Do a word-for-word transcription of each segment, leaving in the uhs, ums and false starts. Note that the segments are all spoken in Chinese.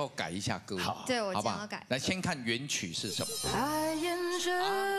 要改一下歌，好， 对我好不好要改。 来，先看原曲是什么。 爱沿着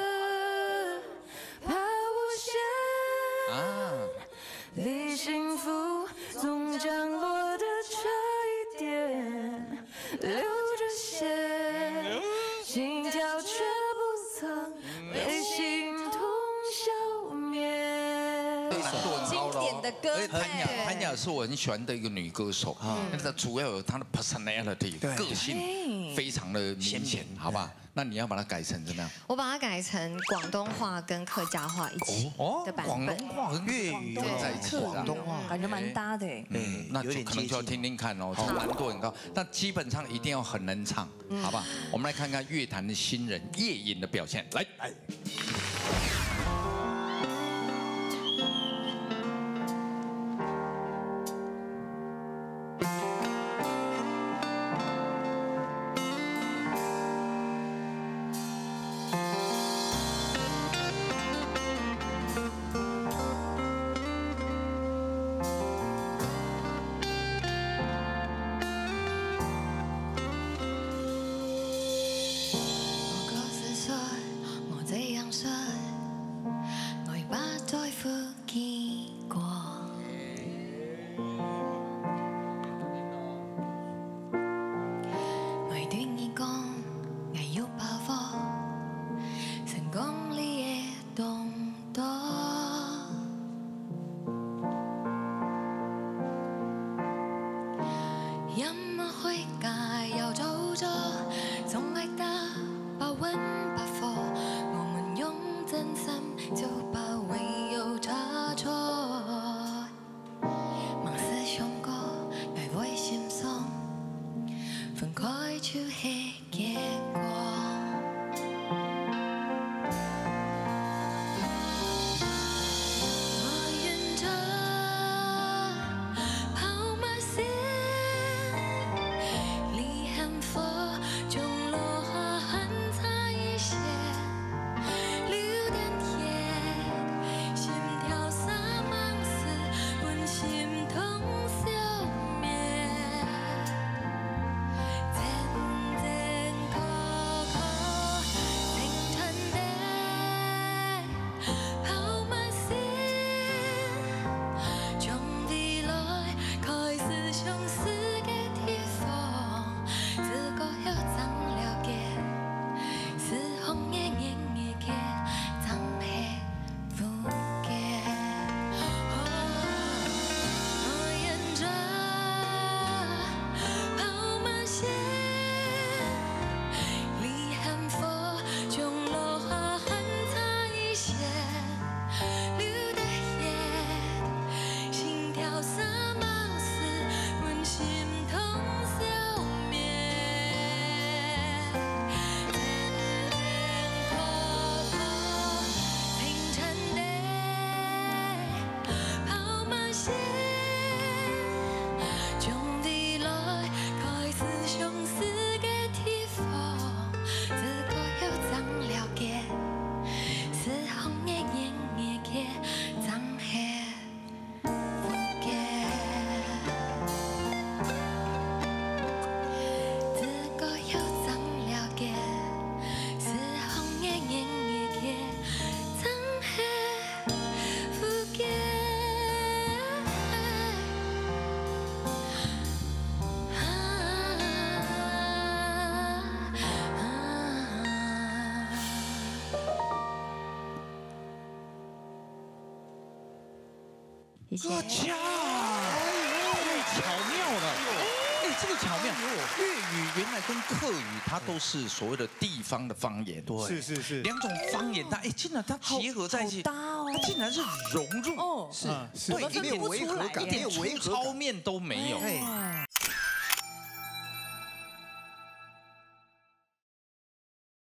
抛物线， 啊， 离幸福总降落的这一点，流着血，心跳却不曾被心痛消灭。 经典的歌， 潘雅，潘雅是我很喜欢的一个女歌手，那个主要有她的 personality 个性非常的明显，好吧？那你要把它改成怎么样？ 我把它改成广东话跟客家话一起的版本。 广东话跟粤语在一起， 广东话感觉蛮搭的哎。 嗯，那就可能就要听听看哦，这难度很高，但基本上一定要很能唱，好吧？我们来看看乐坛的新人叶颖的表现，来。 歌巧，太巧妙了！哎，这个巧妙，粤语原来跟客语它都是所谓的地方的方言，对， 是是是， 两种方言，它哎，竟然它结合在一起， 搭哦， 它竟然是融入， 哦， 是，对， 没有违和感， 一点粗糙面都没有。